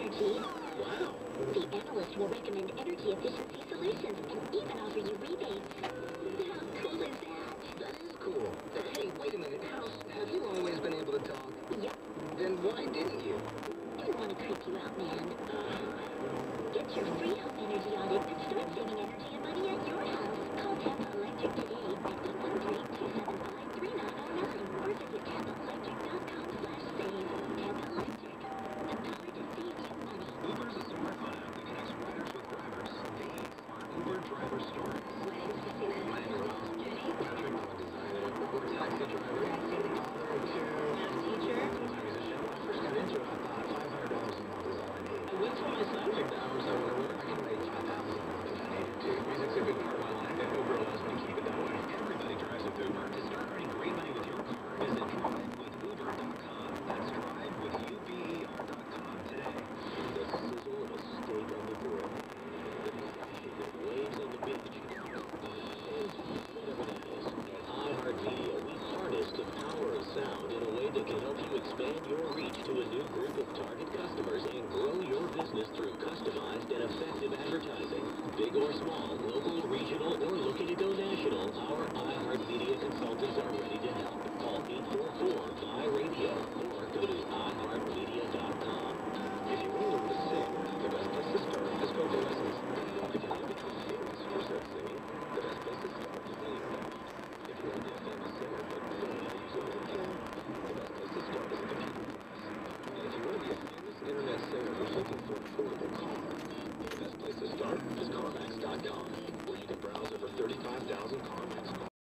energy. Wow. The analyst will recommend energy efficiency solutions and even offer you rebates. How cool is that? That is cool. Hey, wait a minute, House. Have you always been able to talk? Yep. Then why didn't you? Didn't want to creep you out, man. Get your free home energy audit and start saving energy and money at your house. Call Tampa Electric today at 813-275-3909 or visit tampaelectric.com/save. Tampa Electric. The power to save you money. Uber is a smartphone app that connects riders with drivers. These are Uber driver stories. My name's Christina. My name is Ross. Jenny. Patrick, I'm a designer. We're a taxi driver. Taxi. Father of two. Math teacher. Full-time musician. When I first got into it, I thought $500 a month is all I need. I went to my son picked the hours I want to work. I can make $5,000 a month if I needed to. Music's a big part of my life, and Uber allows me to keep it that way. Everybody drives with Uber. To start earning great money with your car, visit drivewithuber.com. That's drivewithuber.com today. The sizzle of a steak on the grill. The crashing of waves on the beach. Whatever that is. At iHeartMedia, we harness the power of sound in a way that can help you expand your reach to a new group of target customers and grow your business through customized and effective advertising. Big or small, local, regional, or looking to go national, our iHeartMedia consultants are ready to help. Call 844